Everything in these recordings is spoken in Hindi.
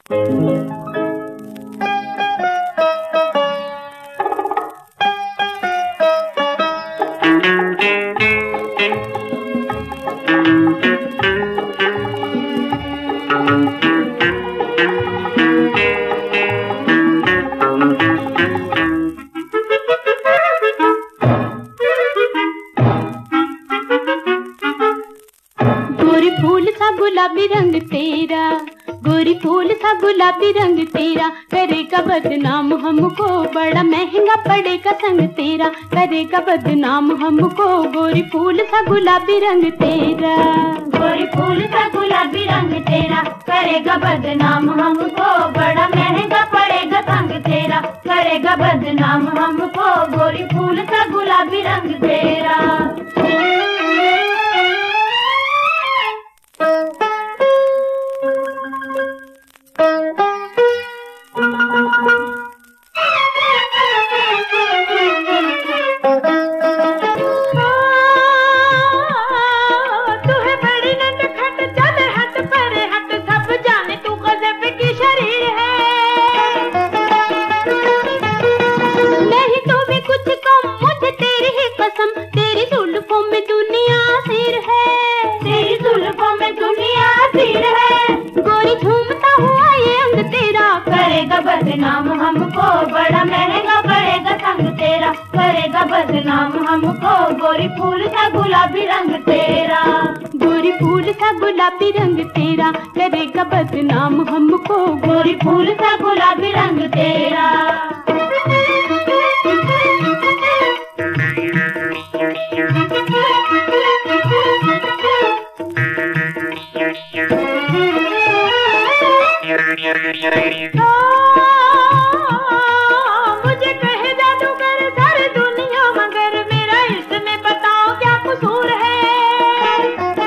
गोरी फूल सा गुलाबी रंग तेरा, गोरी फूल सा गुलाबी रंग तेरा, करेगा बदनाम हमको, बड़ा महंगा पड़ेगा संग तेरा, करेगा बदनाम हमको। गोरी फूल सा गुलाबी रंग तेरा, गोरी फूल सा गुलाबी रंग तेरा, करेगा बदनाम हमको, बड़ा महंगा पड़ेगा संग तेरा, करेगा बदनाम हमको। गोरी फूल सा गुलाबी रंग तेरा। करेगा बदनाम हमको, बड़ा महंगा पड़ेगा संग तेरा, करेगा बदनाम हमको। गोरी फूल सा गुलाबी रंग तेरा, गोरी फूल सा गुलाबी रंग तेरा, करेगा बदनाम हमको। गोरी फूल सा गुलाबी रंग तेरा। मुझे कहे जादूगर सारी दुनिया, मगर मेरा इसमें बताओ क्या कसूर है।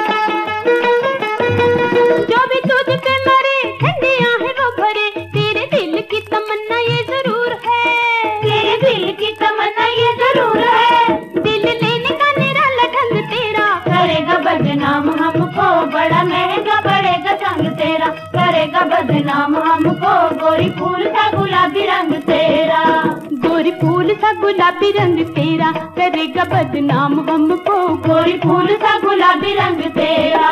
जो भी तुझ पे मरे ठंडी आहें वो भरे, तेरे दिल की तमन्ना ये जरूर है, तेरे दिल की तमन्ना ये जरूर है। दिल लेने का निराला ढंग तेरा, करेगा बदनाम हमको, बड़ा महंगा पड़ेगा संग तेरा, करेगा बदनाम हमको। गोरी फूल सा गुलाबी रंग तेरा, गोरी फूल सा गुलाबी रंग तेरा, करेगा बदनाम हमको। गोरी फूल सा गुलाबी रंग तेरा।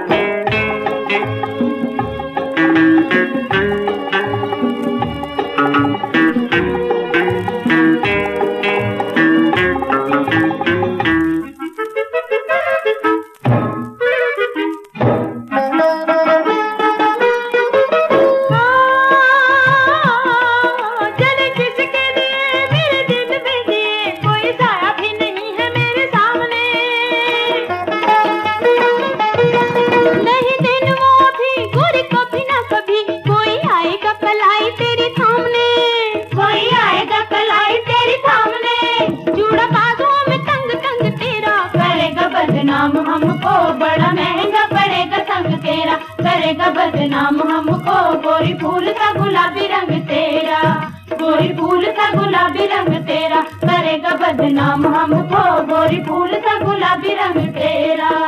बदनाम हमको, बड़ा महंगा पड़ेगा संग तेरा, करेगा बदनाम हमको। गोरी फूल सा गुलाबी रंग तेरा, गोरी फूल सा गुलाबी रंग तेरा, करेगा बदनाम हमको। गोरी फूल सा गुलाबी रंग तेरा।